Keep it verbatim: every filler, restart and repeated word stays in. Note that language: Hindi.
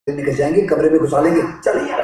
निकल जाएंगे, कमरे में घुसा लेंगे। चल यार।